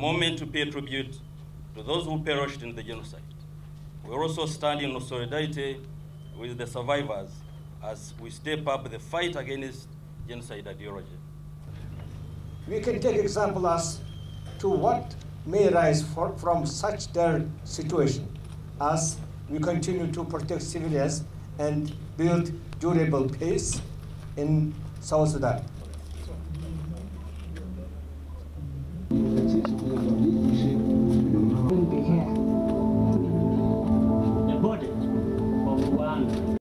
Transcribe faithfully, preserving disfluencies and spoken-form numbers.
moment to pay tribute to those who perished in the genocide. We also stand in solidarity with the survivors as we step up the fight against genocide ideology. We can take example as to what may arise for, from such dire situation as we continue to protect civilians and build durable peace in South Sudan.